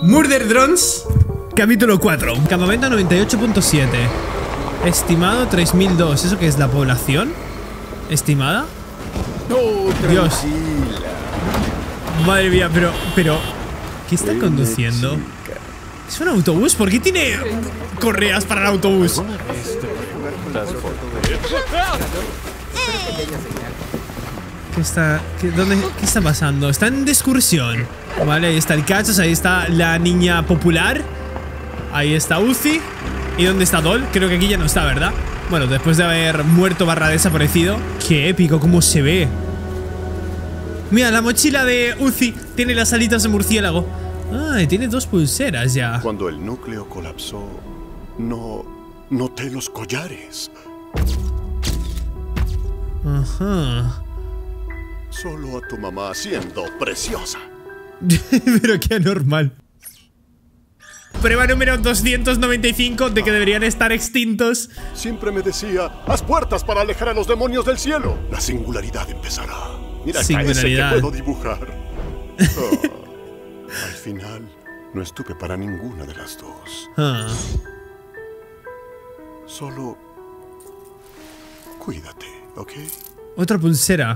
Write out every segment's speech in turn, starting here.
Murder Drones, capítulo 4. Campamento 98.7. Estimado 3002. ¿Eso qué es? ¿La población? ¿Estimada? No, Dios. Madre mía, pero ¿qué está conduciendo? ¿Es un autobús? ¿Por qué tiene correas para el autobús? ¿Qué está pasando? Están de excursión. Vale, ahí está el Cachas, ahí está la niña popular. Ahí está Uzi. ¿Y dónde está Doll? Creo que aquí ya no está, ¿verdad? Bueno, después de haber muerto barra desaparecido. Qué épico, cómo se ve. Mira, la mochila de Uzi tiene las alitas de murciélago. Ay, tiene 2 pulseras ya. Cuando el núcleo colapsó, no noté los collares. Ajá. Solo a tu mamá siendo preciosa. Pero qué anormal. Prueba número 295 de que deberían estar extintos. Siempre me decía, haz puertas para alejar a los demonios del cielo. La singularidad empezará. Mira ese que puedo dibujar. Al final, no estuve para ninguna de las dos. Solo cuídate, ¿ok? Otra pulsera.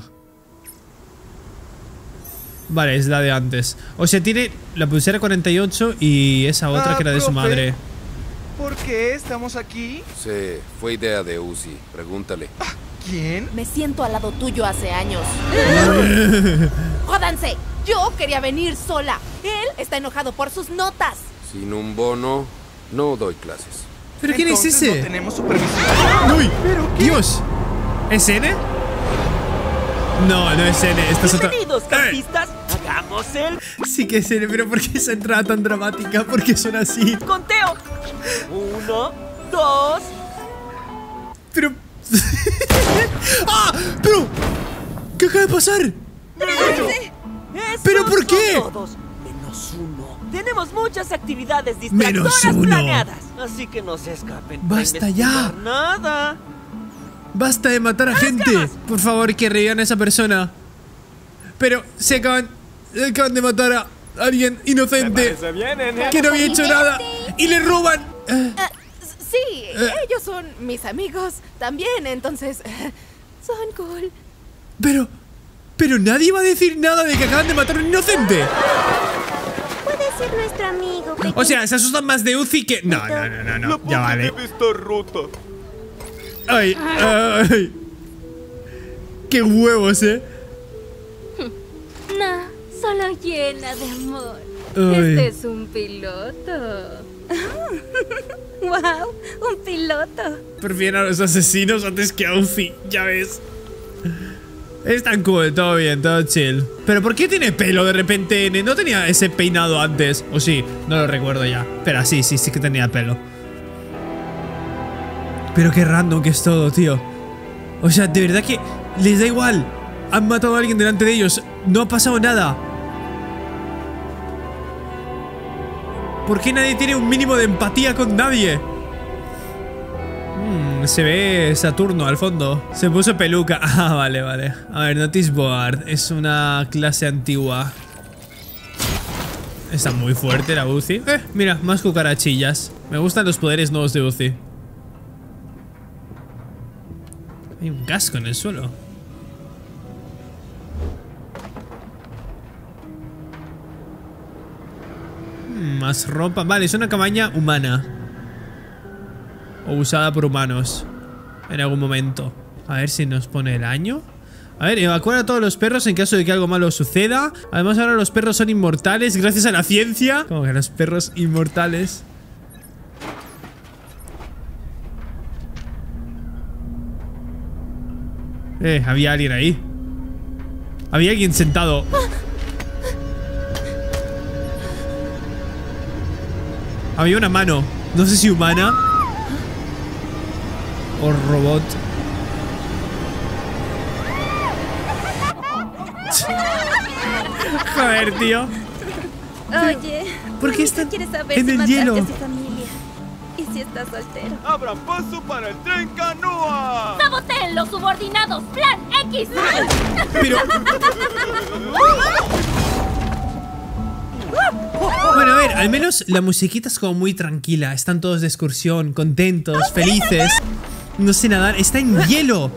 Vale, es la de antes. O sea, tiene la pulsera 48 y esa otra que era de su madre. ¿Por qué estamos aquí? Sí, fue idea de Uzi. Pregúntale. ¿Quién? Me siento al lado tuyo hace años. ¡Jódanse! Yo quería venir sola. Él está enojado por sus notas. Sin un bono, no doy clases. ¿Pero quién es ese? No tenemos supervisión. ¡Uy! ¿Pero qué? ¡Dios! ¿Es N? No, no es N. Esta es otra. Bienvenidos, campistas. Hagamos el Sí que es N, pero ¿por qué esa entrada tan dramática? ¿Por qué son así? conteo. 1, 2. Pero... ¡Ah! ¡Pero! ¿Qué acaba de pasar? ¿Pero por qué? Todos, menos uno. Tenemos muchas actividades Menos distractoras uno. planeadas. Así que no se escapen. para Basta ya. investigar Nada. Basta de matar a gente. Por favor, que revivan a esa persona. Pero se acaban de matar a alguien inocente que no había hecho nada. Y le roban. Sí, ellos son mis amigos también, entonces son cool. Pero nadie va a decir nada de que acaban de matar a un inocente. Puede ser nuestro amigo. O sea, se asustan más de Uzi que... No. Ya vale. Ay. Qué huevos, No, solo llena de amor. Ay. Este es un piloto. ¡Wow! ¡Un piloto! Prefieren a los asesinos antes que a Uzi, ya ves. Es tan cool, todo bien, todo chill. Pero ¿por qué tiene pelo de repente? No tenía ese peinado antes. O sí, no lo recuerdo ya. Pero sí que tenía pelo. Pero qué random que es todo, tío. O sea, de verdad que les da igual. Han matado a alguien delante de ellos. No ha pasado nada. ¿Por qué nadie tiene un mínimo de empatía con nadie? Se ve Saturno al fondo. Se puso peluca. Ah, vale. A ver, Notice Board. Es una clase antigua. Está muy fuerte la Uzi. Mira, más cucarachillas. Me gustan los poderes nuevos de Uzi. Hay un casco en el suelo. Más ropa. Vale, es una cabaña humana. O usada por humanos. En algún momento. A ver si nos pone el año. A ver, evacuar a todos los perros en caso de que algo malo suceda. Además ahora los perros son inmortales gracias a la ciencia. Como que los perros inmortales. Había alguien ahí. Había alguien sentado. Había una mano. No sé si humana o robot. Joder, tío. Oye, ¿por qué están quieres saber en si el mataste hielo? a su familia? ¿Y si estás soltero? ¡Abran paso para el tren canoa! ¡Saboteen los subordinados! ¡Plan X! Pero... Bueno, a ver, al menos la musiquita es como muy tranquila. Están todos de excursión, contentos, felices. No sé nadar, está en hielo.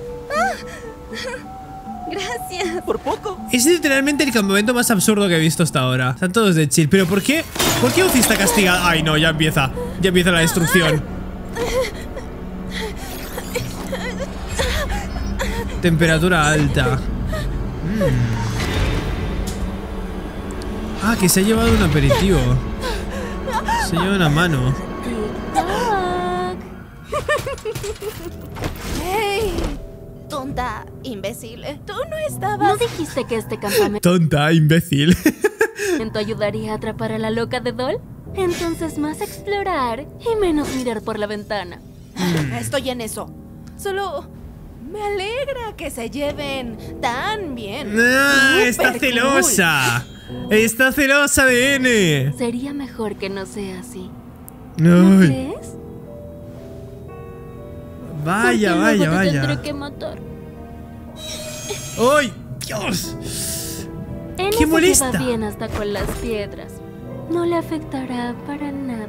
Gracias. Por poco. Es literalmente el campamento más absurdo que he visto hasta ahora. Están todos de chill. ¿Pero por qué? ¿Por qué Uzi está castigada? Ay, no, ya empieza. Ya empieza la destrucción. Temperatura alta. Ah, que se ha llevado un aperitivo. Se lleva una mano. ¡Hey! Tonta, imbécil. Tú no estabas... ¿No dijiste que este campamento Tonta, imbécil. ayudaría a atrapar a la loca de Doll? Entonces más explorar y menos mirar por la ventana. Estoy en eso. Solo me alegra que se lleven tan bien. Ah, está Súper celosa. Está celosa de N. Sería mejor que no sea así. ¿No Ay, crees? vaya, Porque vaya, luego te vaya. tendré que matar. ¡Ay, Dios! N ¡Qué se molesta! lleva bien hasta con las piedras. No le afectará para nada.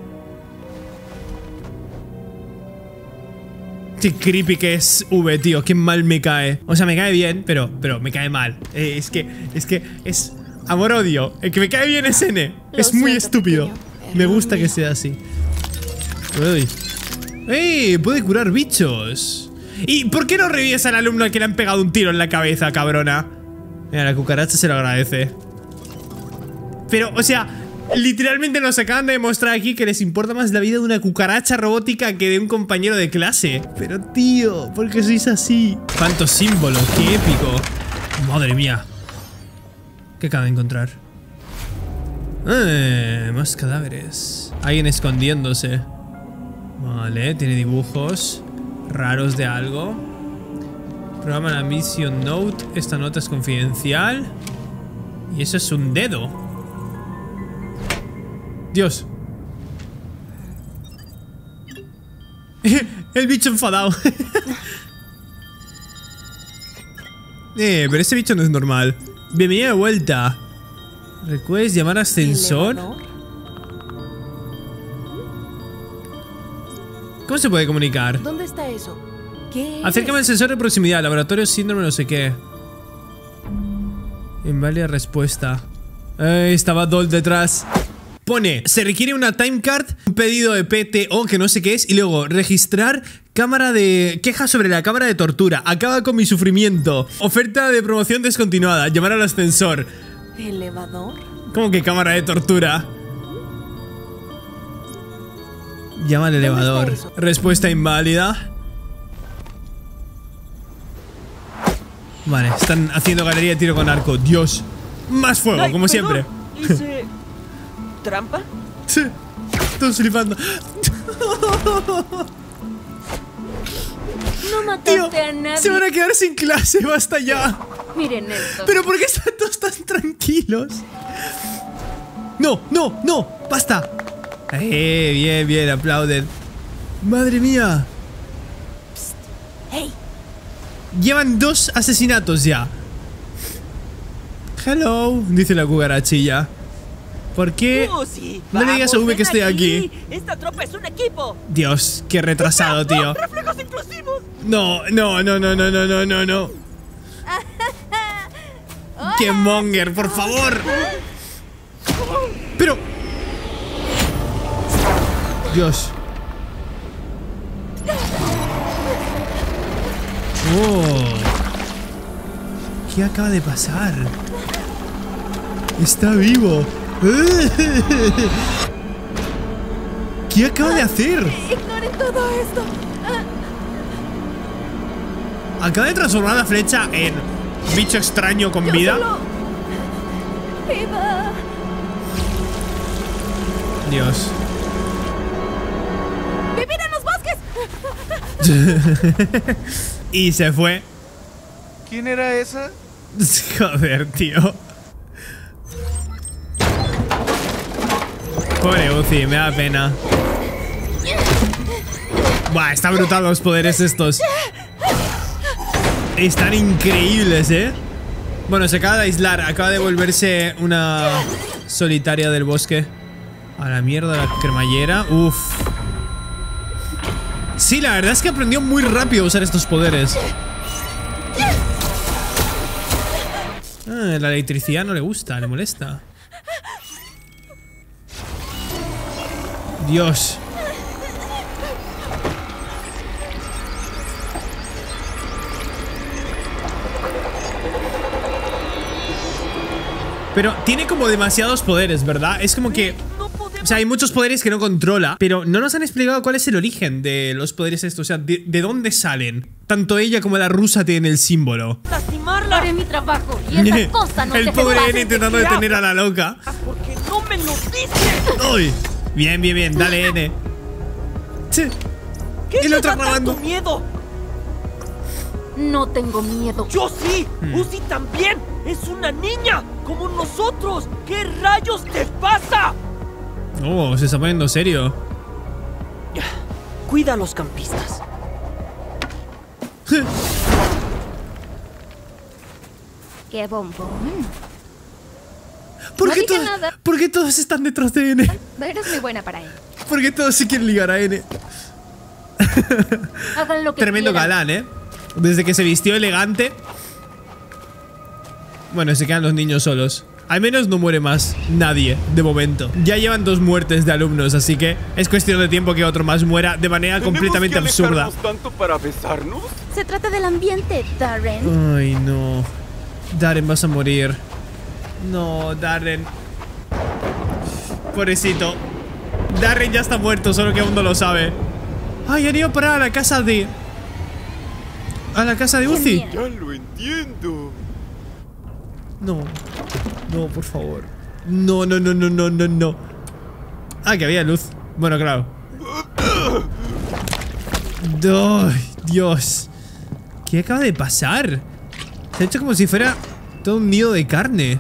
Qué creepy que es V, tío. Qué mal me cae. O sea, me cae bien, pero me cae mal. Es que es amor-odio. El que me cae bien es N. Lo Es muy siento, estúpido. pequeño. Me gusta que sea así. Uy. ¡Ey! Puede curar bichos. ¿Y por qué no revives al alumno al que le han pegado un tiro en la cabeza, cabrona? Mira, la cucaracha se lo agradece. Pero, o sea, literalmente nos acaban de demostrar aquí que les importa más la vida de una cucaracha robótica que de un compañero de clase. Pero, tío, ¿por qué sois así? Cuántos símbolos, qué épico. Madre mía. ¿Qué acaba de encontrar? Más cadáveres. Alguien escondiéndose. Vale, tiene dibujos raros de algo. Programa la Mission Note. Esta nota es confidencial. Y eso es un dedo. Dios. El bicho enfadado. Pero ese bicho no es normal. Bienvenida de vuelta. ¿Recuerdas llamar ascensor? ¿Cómo se puede comunicar? ¿Dónde está eso? ¿Qué es? Acércame al sensor de proximidad, laboratorio síndrome no sé qué. Inválida respuesta. Estaba Doll detrás. Pone, se requiere una time card, un pedido de PTO que no sé qué es, y luego registrar cámara de... queja sobre la cámara de tortura. Acaba con mi sufrimiento. Oferta de promoción descontinuada. Llamar al ascensor. ¿Elevador? ¿Cómo que cámara de tortura? Llama al elevador. está eso? Respuesta inválida. Vale, están haciendo galería de tiro con arco. Dios. Más fuego, Ay, como perdón, siempre. ¿Hice trampa? Sí, todos flipando. No mataste Tío, a nadie. se van a quedar sin clase, basta ya. Miren esto. Pero ¿por qué están todos tan tranquilos? No, no, no, basta. Bien, bien, aplauden. Madre mía. ¡Hey! Llevan 2 asesinatos ya. Hello, dice la cucarachilla. ¿Por qué? Sí, No le digas a vamos, V que ven estoy aquí. Esta tropa es un equipo. Dios, qué retrasado, tío. ¡Reflejos inclusivos! No, no, no, no, no, no, no, no, no. ¡Qué monger, por favor! Pero... Dios. Oh. ¿Qué acaba de pasar? Está vivo. ¿Qué acaba de hacer? Ignoren todo esto. Acaba de transformar la flecha en bicho extraño con vida. ¡Viva! Dios. ¡Vivir en los bosques! Y se fue. ¿Quién era esa? Joder, tío. Pobre Uzi, me da pena. Buah, está brutal los poderes estos. Están increíbles, Bueno, se acaba de aislar. Acaba de volverse una solitaria del bosque. A la mierda la cremallera. Uf. Sí, la verdad es que aprendió muy rápido a usar estos poderes. La electricidad no le gusta, le molesta. Dios. Pero tiene como demasiados poderes, ¿verdad? Es como que... O sea, hay muchos poderes que no controla, pero no nos han explicado cuál es el origen de los poderes estos. O sea, de dónde salen. Tanto ella como la rusa tienen el símbolo. ¡Lastimarla! Haré mi trabajo y esa cosa no el te pobre pase. N intentando detener a la loca. ¡Porque no me lo dices! ¡Uy! Bien, bien, bien. Dale, N. Sí. ¿Qué Y te la otra da tanto grabando. miedo? No tengo miedo. ¡Yo sí! ¡Uzi también! ¡Es una niña! ¡Como nosotros! ¿Qué rayos te pasa? Oh, se está poniendo serio. Cuida a los campistas. ¡Qué bombón! ¿Por No qué, dije nada. ¿Por qué todos están detrás de N? Eres muy buena para él. ¿Por qué todos se quieren ligar a N? Hagan lo que Tremendo quieran. galán, ¿eh? Desde que se vistió elegante. Bueno, se quedan los niños solos. Al menos no muere más nadie, de momento. Ya llevan 2 muertes de alumnos, así que es cuestión de tiempo que otro más muera de manera completamente absurda. ¿Tanto para besarnos? Se trata del ambiente, Darren. Ay, no. Darren, vas a morir. No, Darren. Pobrecito. Darren ya está muerto, solo que aún no lo sabe. Ay, han ido para la casa de... A la casa de Uzi. Ya lo entiendo. No. No, por favor. No, no, no, no, no, no, no. Ah, que había luz. Bueno, claro. ¡Ay, Dios! ¿Qué acaba de pasar? Se ha hecho como si fuera todo un nido de carne.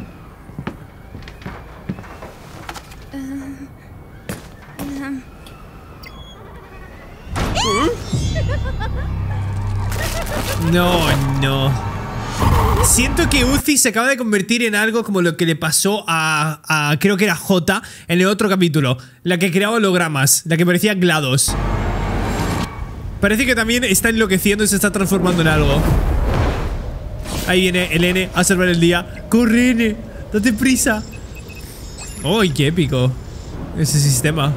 No, no. Siento que Uzi se acaba de convertir en algo como lo que le pasó a creo que era J en el otro capítulo. La que creaba hologramas, la que parecía GLaDOS. Parece que también está enloqueciendo y se está transformando en algo. Ahí viene el N a salvar el día. ¡Corre, N! ¡Date prisa! ¡Uy, qué épico! Ese sistema.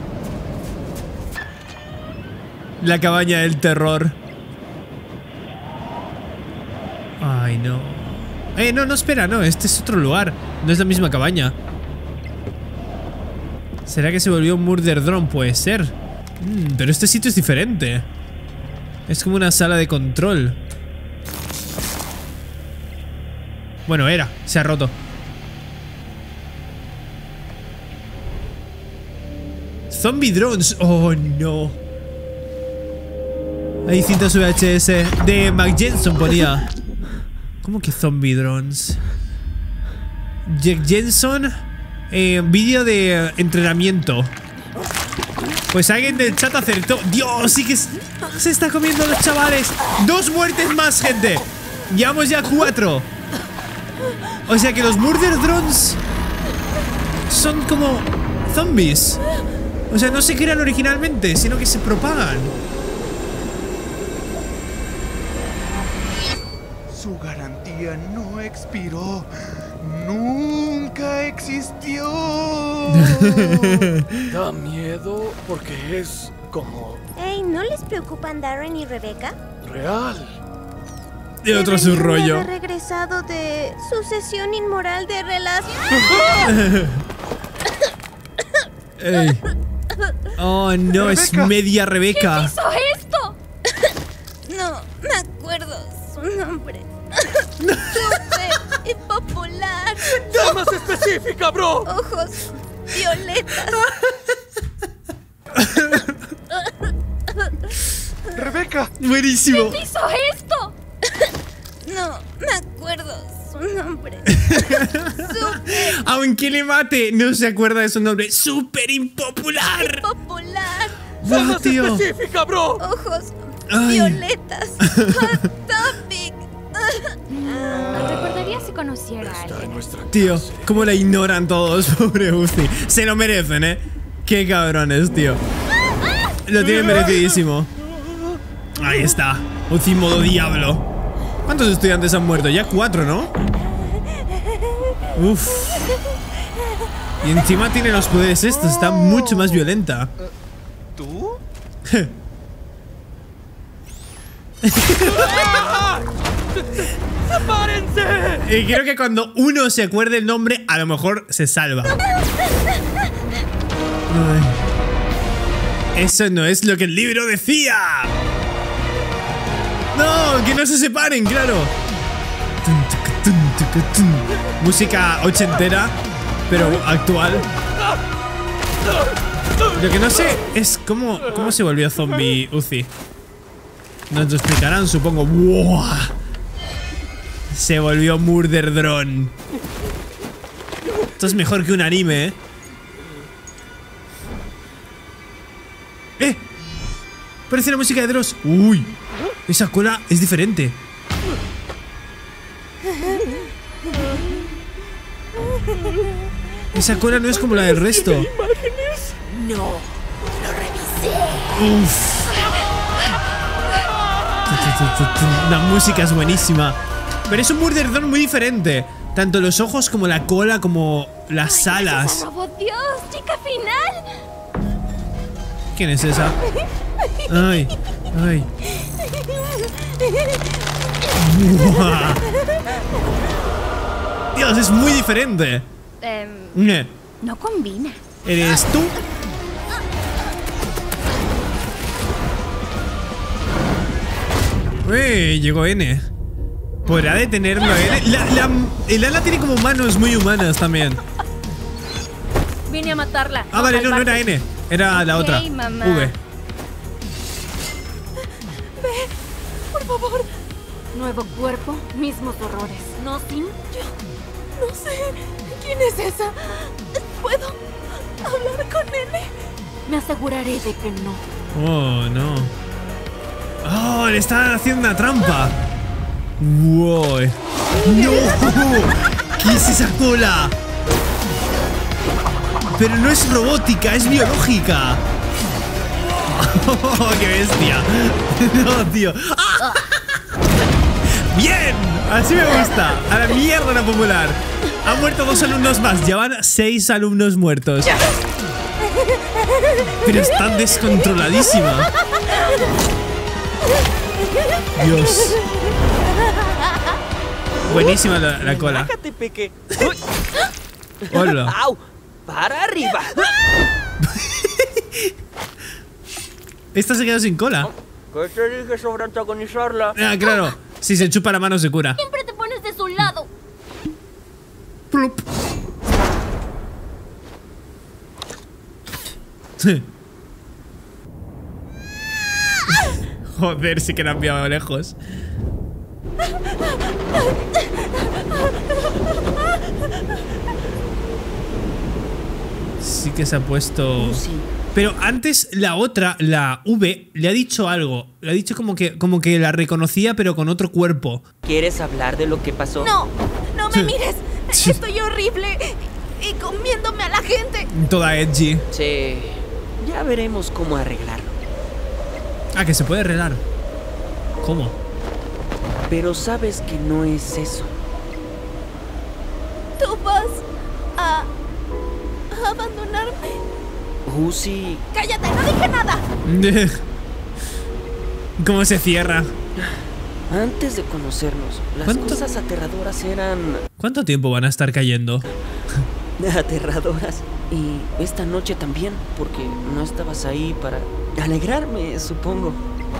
La cabaña del terror. Ay, no. No, espera, no. Este es otro lugar. No es la misma cabaña. ¿Será que se volvió un murder drone? Puede ser. Pero este sitio es diferente. Es como una sala de control. Bueno, era. Se ha roto. Zombie drones. Oh, no. Hay cintas VHS de Mac Jensen ponía. ¿Cómo que zombie drones? Jack Jensen. Vídeo de entrenamiento. Pues alguien del chat acertó. Dios, sí que se está comiendo a los chavales. 2 muertes más, gente. Llevamos ya 4. O sea que los murder drones son como zombies. O sea, no se crean originalmente, sino que se propagan. Su garantía no expiró. Nunca existió. Da miedo porque es como Ey, ¿no les preocupan Darren y Rebecca? real. Y otro su Deberían rollo. haber regresado de su sesión inmoral de relación. Ey. Oh, no, es Rebecca. media Rebeca. ¿Hizo esto? No, me acuerdo su nombre. Súper impopular. ¡Sé más específica, bro! Ojos violetas. Rebeca. Buenísimo. ¿Hizo esto? No, me acuerdo su nombre. Aunque le mate, no se acuerda de su nombre. ¡Súper impopular! Popular. ¡Sé ¡Wow, más tío! específica, bro! Ojos Ay. violetas. Hot topic. Recordaría si conociera a alguien. Tío, cómo la ignoran todos, pobre Uzi. Se lo merecen, ¿eh? Qué cabrones, tío. Lo tienen merecidísimo. Ahí está. Uzi modo diablo. ¿Cuántos estudiantes han muerto? Ya 4, ¿no? Uf. Y encima tiene los poderes estos. Está mucho más violenta. ¿Tú? ¡Sepárense! Y creo que cuando uno se acuerde el nombre, a lo mejor se salva. Ay. Eso no es lo que el libro decía. No, que no se separen, claro. Música ochentera, pero actual. Lo que no sé es cómo se volvió zombie Uzi. Nos lo explicarán, supongo. ¡Wow! Se volvió Murder Drone. Esto es mejor que un anime, ¿eh? Parece la música de Dross. Uy, esa cola es diferente. Esa cola no es como la del resto. No, lo revisé. Uf. La música es buenísima. Pero es un Murder Drone muy diferente. Tanto los ojos como la cola, como las alas. ¡Dios, chica final! ¿Quién es esa? Ay, ay. Buah. Dios, es muy diferente. No combina. ¿Eres tú? Llegó N. ¿Podrá detenerlo N? El ala tiene como manos muy humanas también. Vine a matarla. Ah, vale, no era N. Era la otra. Mamá. V. Ve, por favor. Nuevo cuerpo, mismos horrores. ¿No, Sin? Yo no sé quién es esa. ¿Puedo hablar con N? Me aseguraré de que no. Oh, no. Oh, le están haciendo una trampa. Wow. ¡No! ¿Qué es esa cola? Pero no es robótica, es biológica. Oh, ¡qué bestia! No, tío. ¡Ah! ¡Bien! Así me gusta. A la mierda la popular. Han muerto 2 alumnos más. Ya van 6 alumnos muertos. Pero está descontroladísima. Dios. Buenísima la cola. Relájate, Peque. Hola. ¡Au! ¡Para arriba! Esta se quedó sin cola. ¿Qué te dije sobre antagonizarla? Ah, claro. Si se chupa la mano se cura. Siempre te pones de su lado. Plup. Joder, sí que la han enviado lejos. Sí que se ha puesto... Pero antes la otra, la V, le ha dicho algo. Le ha dicho como que la reconocía pero con otro cuerpo. ¿Quieres hablar de lo que pasó? No, no me mires. Estoy horrible y comiéndome a la gente. Toda edgy. Sí, ya veremos cómo arreglarlo. Ah, que se puede arreglar. ¿Cómo? Pero sabes que no es eso. ¿Tú vas a abandonarme? Uzi... ¡Cállate! ¡No dije nada! ¿Cómo se cierra? Antes de conocernos, las cosas aterradoras eran... ¿Cuánto tiempo van a estar cayendo? Aterradoras. Y esta noche también, porque no estabas ahí para alegrarme, supongo.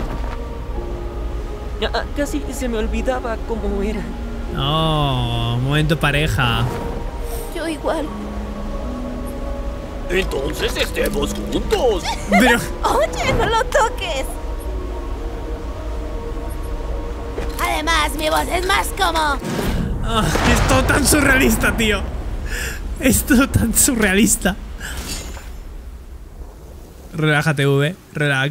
Casi se me olvidaba cómo era. Oh, momento pareja. Yo igual. Entonces estemos juntos. Pero... Oye, no lo toques. Además, mi voz es más como... Oh, es todo tan surrealista, tío. Es todo tan surrealista. Relájate, V.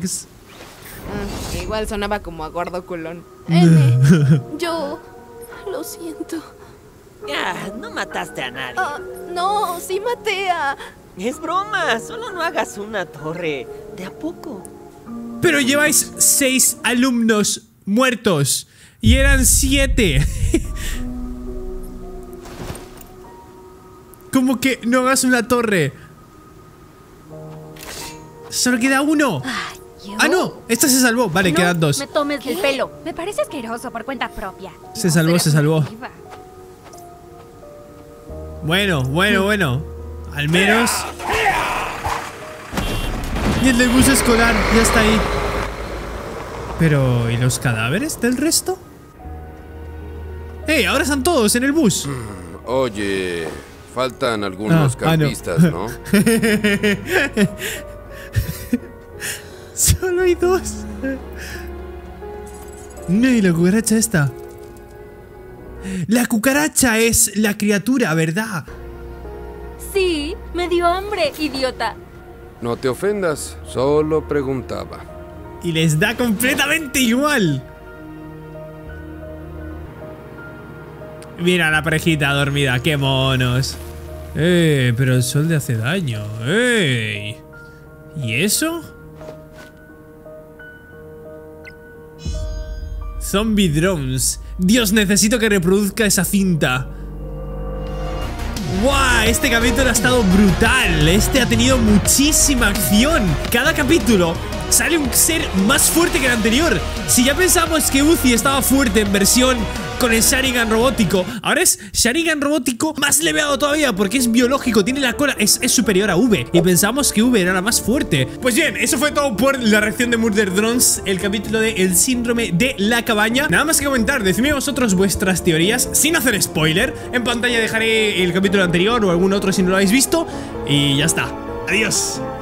Relax. Igual sonaba como a gordo culón. Yo Lo siento. Ya, no mataste a nadie. No, sí maté a... Es broma, solo no hagas una torre. De a poco. Pero lleváis 6 alumnos muertos. Y eran 7. ¿Cómo que no hagas una torre? Solo queda uno. Ah, no, esta se salvó. Vale, No quedan 2. me tomes del pelo. Me parece asqueroso por cuenta propia. Se salvó, se salvó. Bueno. Al menos. Y el del bus escolar ya está ahí. Pero, ¿y los cadáveres del resto? ¡Ahora están todos en el bus! Oye, faltan algunos campistas, ¿no? Solo hay 2. No, y la cucaracha esta. La cucaracha es la criatura, ¿verdad? Sí, me dio hambre, idiota. No te ofendas, solo preguntaba. Y les da completamente igual. Mira la parejita dormida, qué monos. Pero el sol le hace daño. ¿Y eso? Zombie drones. Dios, necesito que reproduzca esa cinta. ¡Guau! Este capítulo ha estado brutal. Este ha tenido muchísima acción. Cada capítulo sale un ser más fuerte que el anterior. Si ya pensamos que Uzi estaba fuerte en versión con el Sharingan robótico, ahora es Sharingan robótico más leveado todavía porque es biológico, tiene la cola, es superior a V. Y pensamos que V era la más fuerte. Pues bien, eso fue todo por la reacción de Murder Drones, el capítulo de El síndrome de la cabaña. Nada más que comentar, decidme vosotros vuestras teorías sin hacer spoiler. En pantalla dejaré el capítulo anterior o algún otro si no lo habéis visto. Y ya está. Adiós.